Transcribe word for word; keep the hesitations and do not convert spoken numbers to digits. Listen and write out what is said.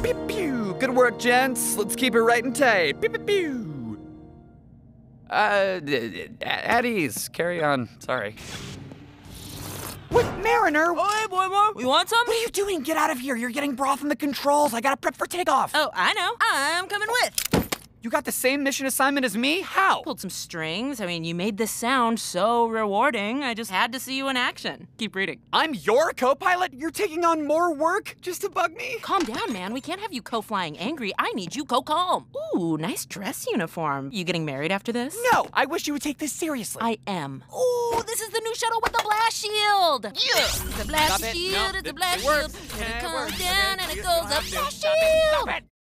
Pew, pew. Good work, gents. Let's keep it right and tight. Pew, pew, pew. Uh, at ease. Carry on. Sorry. What, Mariner? Oh, hey, boy, boy. You want some? What are you doing? Get out of here. You're getting broth in the controls. I gotta prep for takeoff. Oh, I know. I'm coming with. You got the same mission assignment as me? How? Pulled some strings. I mean, you made this sound so rewarding. I just had to see you in action. Keep reading. I'm your co-pilot? You're taking on more work just to bug me? Calm down, man. We can't have you co-flying angry. I need you co-calm. Ooh, nice dress uniform. You getting married after this? No, I wish you would take this seriously. I am. Ooh, this is the new shuttle with the blast shield. Yeah. The blast Stop it. shield No, is the it- blast it works. shield. And Yeah, it it comes works. down Okay, and it you goes don't up. have to. Blast Stop it. shield. Stop it.